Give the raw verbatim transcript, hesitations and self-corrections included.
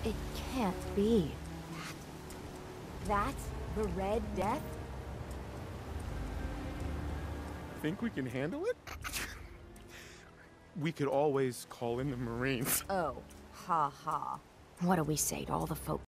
It can't be. That's the Red Death? Think we can handle it? We could always call in the Marines. Oh, ha ha. What do we say to all the folk